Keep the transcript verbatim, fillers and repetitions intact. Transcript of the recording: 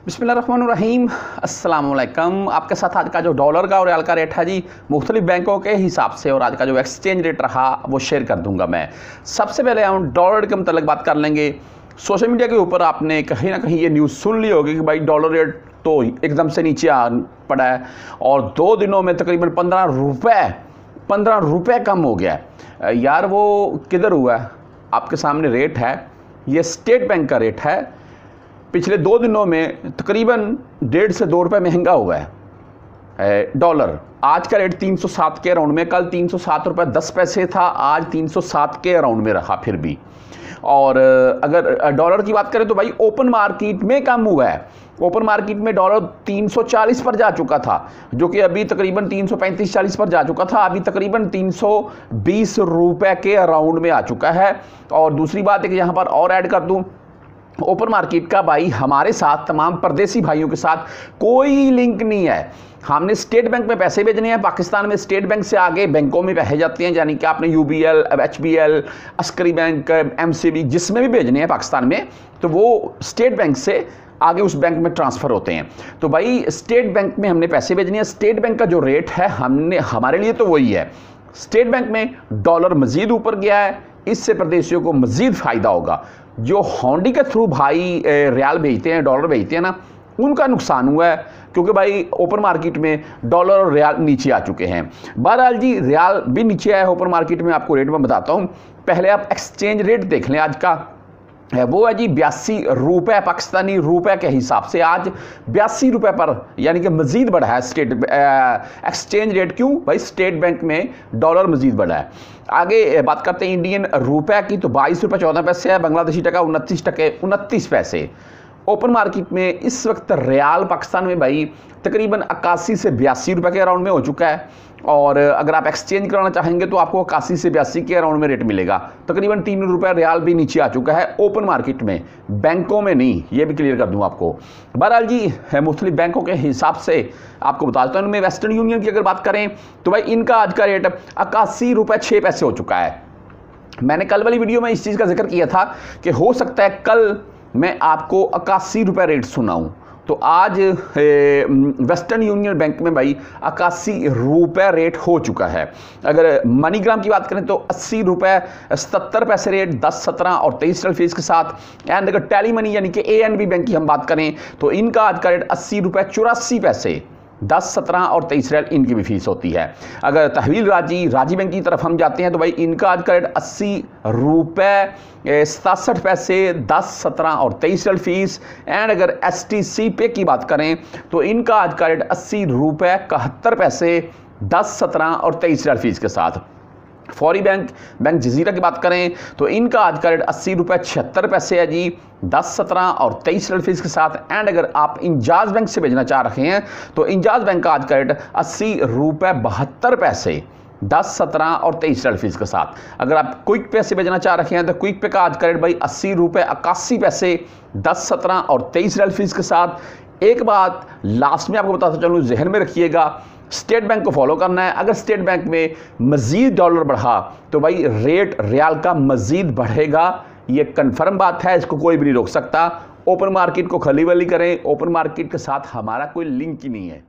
बिस्मिल्लाहिर्रहमानिर्रहीम अस्सलाम वालेकुम। आपके साथ आज का जो डॉलर का और रियाल का रेट है जी मुख्तलिफ बैंकों के हिसाब से और आज का जो एक्सचेंज रेट रहा वो शेयर कर दूंगा मैं। सबसे पहले हम डॉलर के मतलब बात कर लेंगे। सोशल मीडिया के ऊपर आपने कहीं ना कहीं ये न्यूज़ सुन ली होगी कि भाई डॉलर रेट तो एकदम से नीचे आ पड़ा है और दो दिनों में तकरीबन पंद्रह रुपये पंद्रह रुपये कम हो गया है। यार वो किधर हुआ है? आपके सामने रेट है, ये स्टेट बैंक का रेट है। पिछले दो दिनों में तकरीबन डेढ़ से दो रुपये महंगा हुआ है डॉलर। आज का रेट तीन सौ सात के अराउंड में, कल तीन सौ सात रुपये दस पैसे था, आज तीन सौ सात के अराउंड में रहा फिर भी। और अगर डॉलर की बात करें तो भाई ओपन मार्केट में कम हुआ है। ओपन मार्केट में डॉलर तीन सौ चालीस पर जा चुका था, जो कि अभी तकरीबन तीन सौ पैंतीस चालीस पर जा चुका था, अभी तकरीबन तीन सौ बीस रुपये के अराउंड में आ चुका है। और दूसरी बात है कि यहाँ पर और ऐड कर दूँ, ओपन मार्केट का भाई हमारे साथ तमाम परदेसी भाइयों के साथ कोई लिंक नहीं है। हमने स्टेट बैंक में पैसे भेजने हैं, पाकिस्तान में स्टेट बैंक से आगे बैंकों में पैसे जाते हैं, यानी कि आपने UBL, HBL, Askari bank, MCB जिसमें भी भेजने हैं पाकिस्तान में, तो वो स्टेट बैंक से आगे उस बैंक में ट्रांसफ़र होते हैं। तो भाई स्टेट बैंक में हमने पैसे भेजने हैं। स्टेट बैंक का जो रेट है हमने हमारे लिए तो वही है। स्टेट बैंक में डॉलर मज़ीद ऊपर गया है, इससे प्रदेशियों को मज़ीद फ़ायदा होगा। जो होंडी के थ्रू भाई रियाल भेजते हैं, डॉलर भेजते हैं ना, उनका नुकसान हुआ है, क्योंकि भाई ओपन मार्केट में डॉलर और रियाल नीचे आ चुके हैं। बहरहाल जी रियाल भी नीचे आया है ओपन मार्केट में, आपको रेट में बताता हूँ। पहले आप एक्सचेंज रेट देख लें आज का है, वो है जी बयासी रुपये पाकिस्तानी रुपए के हिसाब से आज बयासी रुपये पर, यानी कि मज़ीद बढ़ा है स्टेट एक्सचेंज रेट। क्यों भाई? स्टेट बैंक में डॉलर मज़ीद बढ़ा है। आगे बात करते हैं इंडियन रुपए की, तो बाईस रुपये चौदह पैसे है, बांग्लादेशी टका उनतीस टके उनतीस पैसे। ओपन मार्केट में इस वक्त रियाल पाकिस्तान में भाई तकरीबन इक्यासी से बयासी रुपये के अराउंड में हो चुका है। और अगर आप एक्सचेंज कराना चाहेंगे तो आपको इक्यासी से बयासी के अराउंड में रेट मिलेगा। तकरीबन तीन रुपये रियाल भी नीचे आ चुका है ओपन मार्केट में, बैंकों में नहीं, ये भी क्लियर कर दूं आपको। बहरहाल जी मुख्तलिफ बैंकों के हिसाब से आपको बता देता हूँ। इनमें वेस्टर्न यूनियन की अगर बात करें तो भाई इनका आज का रेट इक्यासी रुपये छः पैसे हो चुका है। मैंने कल वाली वीडियो में इस चीज़ का जिक्र किया था कि हो सकता है कल मैं आपको इक्यासी रुपये रेट सुनाऊँ, तो आज वेस्टर्न यूनियन बैंक में भाई इक्यासी रुपये रेट हो चुका है। अगर मनीग्राम की बात करें तो अस्सी रुपये सत्तर पैसे रेट, दस सत्रह और तेईस फीस के साथ। एंड अगर टेली मनी यानी कि ए एन बी बैंक की हम बात करें तो इनका आज का रेट अस्सी रुपये चौरासी पैसे, दस सत्रह और तेईस रियाल इनकी भी फीस होती है। अगर तहवील राजी राजी बैंक की तरफ हम जाते हैं तो भाई इनका आज का रेट अस्सी रुपये सतासठ पैसे, दस सत्रह और तेईस रियाल फीस। एंड अगर एस टी सी पे की बात करें तो इनका आज का रेट अस्सी रुपये इकहत्तर पैसे, दस सत्रह और तेईस रियाल फीस के साथ। फौरी बैंक बैंक जजीरा की बात करें तो इनका आज का रेट अस्सी रुपये छिहत्तर पैसे है जी, दस सत्रह और तेईस फीस के साथ। एंड अगर आप इंजाज बैंक से भेजना चाह रहे हैं तो इंजाज बैंक का आज का रेट अस्सी रुपये बहत्तर पैसे, दस सत्रह और तेईस फीस के साथ। अगर आप क्विक पे से भेजना चाह रहे हैं तो क्विक पे का आज का रेट भाई अस्सी रुपये इक्यासी पैसे, दस सत्रह और तेईस फीस के साथ। एक बात लास्ट में आपको बताता चलूँ, जहन में रखिएगा, स्टेट बैंक को फॉलो करना है। अगर स्टेट बैंक में मज़ीद डॉलर बढ़ा तो भाई रेट रियाल का मज़ीद बढ़ेगा, ये कन्फर्म बात है, इसको कोई भी नहीं रोक सकता। ओपन मार्केट को खली वली करें, ओपन मार्केट के साथ हमारा कोई लिंक ही नहीं है।